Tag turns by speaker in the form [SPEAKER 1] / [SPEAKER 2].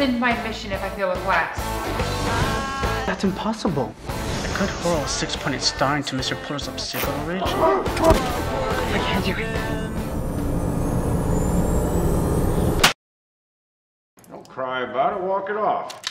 [SPEAKER 1] abandon my mission if I fail a class.
[SPEAKER 2] That's impossible. I could hurl a 6-pointed star into Mr. Porter's obstacle ridge. I can't do it.
[SPEAKER 3] Don't cry about it, walk it off.